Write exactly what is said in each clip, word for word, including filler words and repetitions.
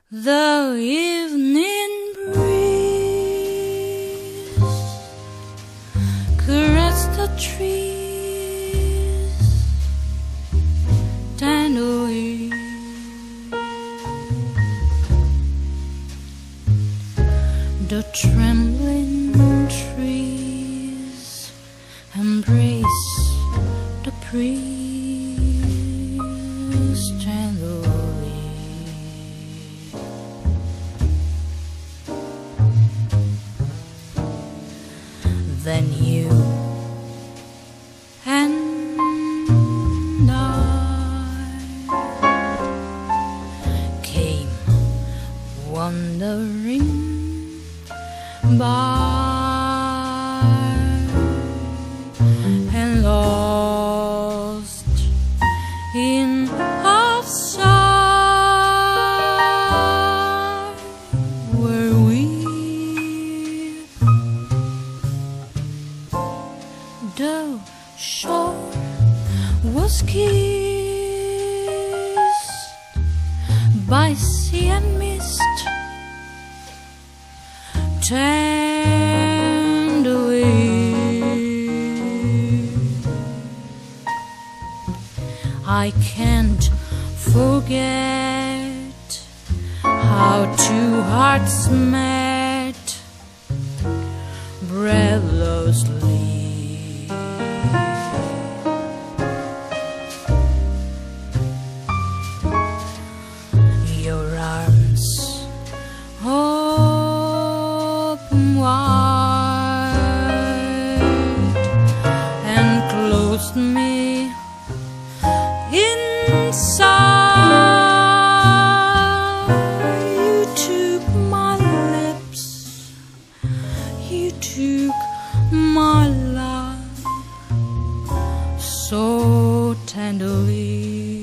The evening breeze caressed the trees tenderly. The trembling trees embrace the breeze tenderly. Then you and I came wandering by and lost in our sight were we. The shore was kissed by sea and mist tenderly. I can't forget how two hearts met breathlessly. Your arms open wide and closed me inside. You took my lips, you took my love so tenderly.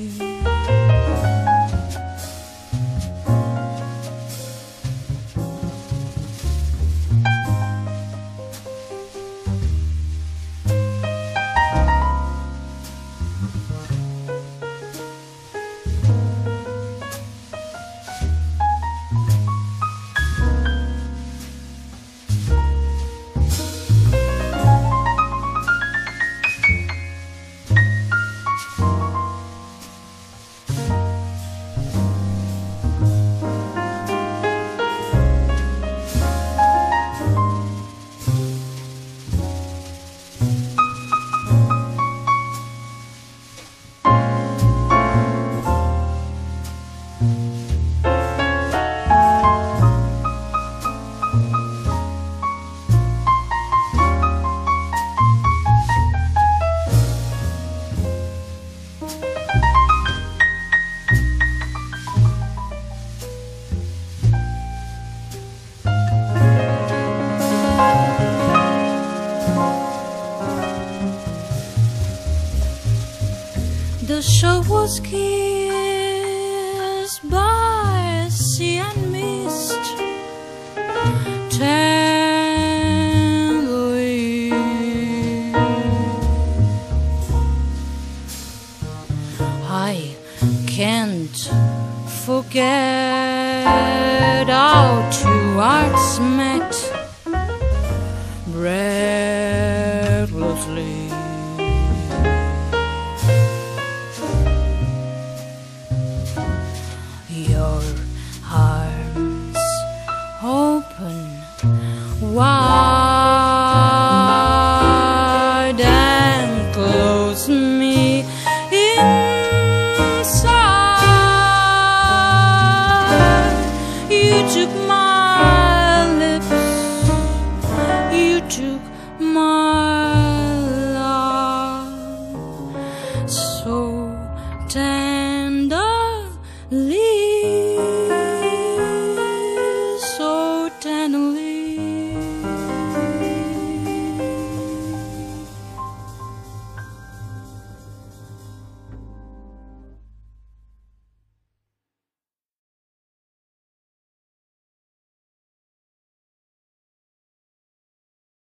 The shore was kissed by sea and mist tenderly. I can't forget how two hearts met breathlessly. Your arms open wide and close me inside. You took my lips, you took my love so tenderly.